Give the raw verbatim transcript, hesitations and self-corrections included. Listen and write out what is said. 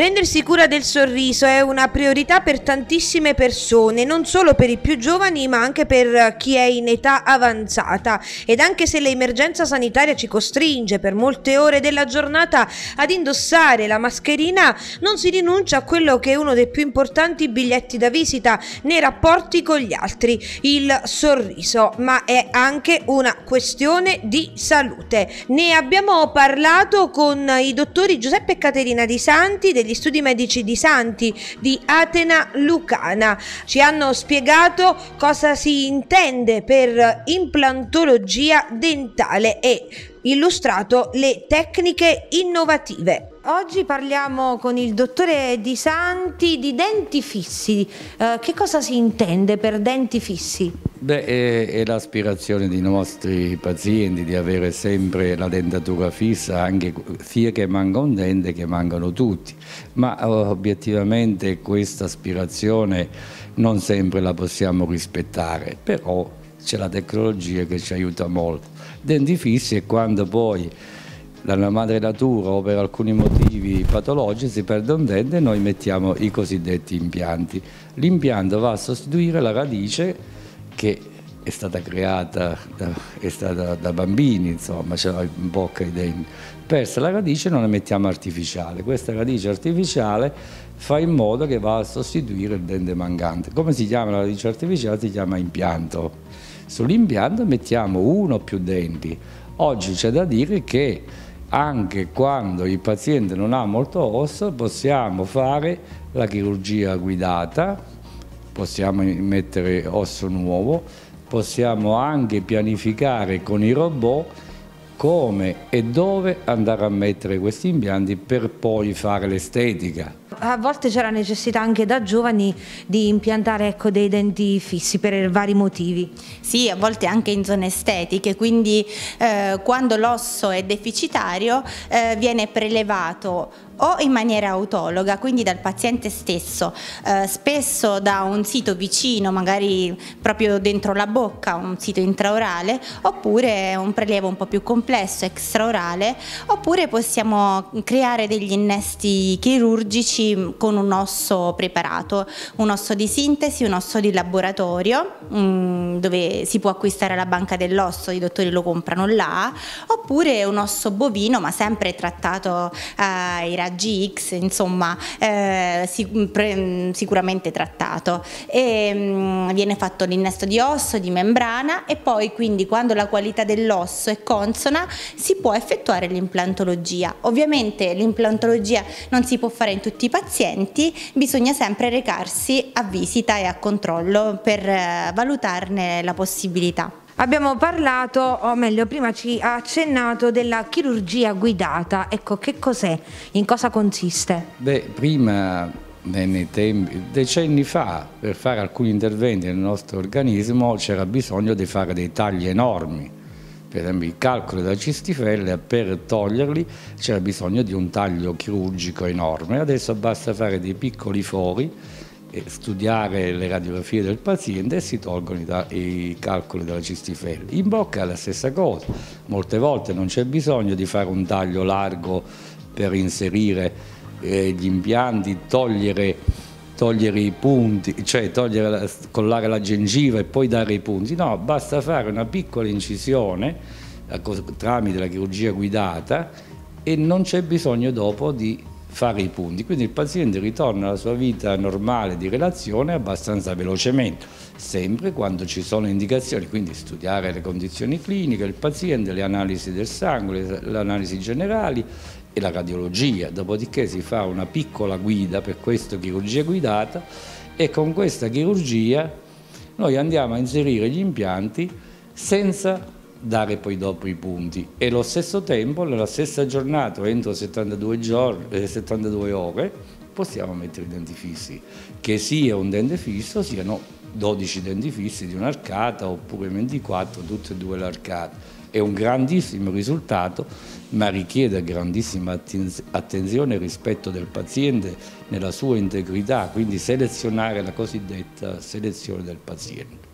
Prendersi cura del sorriso è una priorità per tantissime persone, non solo per i più giovani ma anche per chi è in età avanzata, ed anche se l'emergenza sanitaria ci costringe per molte ore della giornata ad indossare la mascherina, non si rinuncia a quello che è uno dei più importanti biglietti da visita nei rapporti con gli altri, il sorriso, ma è anche una questione di salute. Ne abbiamo parlato con i dottori Giuseppe e Caterina Di Santi degli studi medici Di Santi di Atena Lucana. Ci hanno spiegato cosa si intende per implantologia dentale e illustrato le tecniche innovative. Oggi parliamo con il dottore Di Santi di denti fissi. Eh, che cosa si intende per denti fissi? Beh, è, è l'aspirazione dei nostri pazienti di avere sempre la dentatura fissa, anche sia che manca un dente che mancano tutti, ma obiettivamente questa aspirazione non sempre la possiamo rispettare, però c'è la tecnologia che ci aiuta molto. Denti fissi è quando poi dalla madre natura o per alcuni motivi patologici si perde un dente e noi mettiamo i cosiddetti impianti. L'impianto va a sostituire la radice che è stata creata da, è stata da bambini, insomma, ce l'ha in bocca i denti. Persa la radice non la mettiamo artificiale. Questa radice artificiale fa in modo che va a sostituire il dente mancante. Come si chiama la radice artificiale? Si chiama impianto. Sull'impianto mettiamo uno o più denti. Oggi c'è da dire che anche quando il paziente non ha molto osso possiamo fare la chirurgia guidata, possiamo mettere osso nuovo, possiamo anche pianificare con i robot come e dove andare a mettere questi impianti per poi fare l'estetica. A volte c'è la necessità anche da giovani di impiantare, ecco, dei denti fissi per vari motivi. Sì, a volte anche in zone estetiche, quindi eh, quando l'osso è deficitario eh, viene prelevato o in maniera autologa, quindi dal paziente stesso, eh, spesso da un sito vicino, magari proprio dentro la bocca, un sito intraorale, oppure un prelievo un po' più complesso, extraorale, oppure possiamo creare degli innesti chirurgici con un osso preparato, un osso di sintesi, un osso di laboratorio, mh, dove si può acquistare alla banca dell'osso, i dottori lo comprano là, oppure un osso bovino, ma sempre trattato ai raggi X, insomma, eh, sicuramente trattato, e mh, viene fatto l'innesto di osso, di membrana, e poi quindi quando la qualità dell'osso è consona si può effettuare l'implantologia. Ovviamente l'implantologia non si può fare in tutti i pazienti, bisogna sempre recarsi a visita e a controllo per eh, valutarne la possibilità. Abbiamo parlato, o meglio prima ci ha accennato, della chirurgia guidata. Ecco, che cos'è? In cosa consiste? Beh, prima, nei tempi, decenni fa, per fare alcuni interventi nel nostro organismo c'era bisogno di fare dei tagli enormi. Per esempio il calcolo della cistifellea, per toglierli c'era bisogno di un taglio chirurgico enorme. Adesso basta fare dei piccoli fori, studiare le radiografie del paziente e si tolgono i, i calcoli della cistifellea. In bocca è la stessa cosa, molte volte non c'è bisogno di fare un taglio largo per inserire eh, gli impianti, togliere, togliere i punti, cioè togliere, collare la gengiva e poi dare i punti, no, basta fare una piccola incisione tramite la chirurgia guidata e non c'è bisogno dopo di fare i punti, quindi il paziente ritorna alla sua vita normale di relazione abbastanza velocemente, sempre quando ci sono indicazioni, quindi studiare le condizioni cliniche del paziente, le analisi del sangue, le analisi generali e la radiologia, dopodiché si fa una piccola guida, per questo chirurgia guidata, e con questa chirurgia noi andiamo a inserire gli impianti senza dare poi dopo i punti, e allo stesso tempo, nella stessa giornata, entro settantadue, giorni, eh, settantadue ore, possiamo mettere i denti fissi, che sia un dente fisso, siano dodici denti fissi di un'arcata oppure ventiquattro, tutte e due le arcate. È un grandissimo risultato, ma richiede grandissima attenzione e rispetto del paziente nella sua integrità, quindi selezionare la cosiddetta selezione del paziente.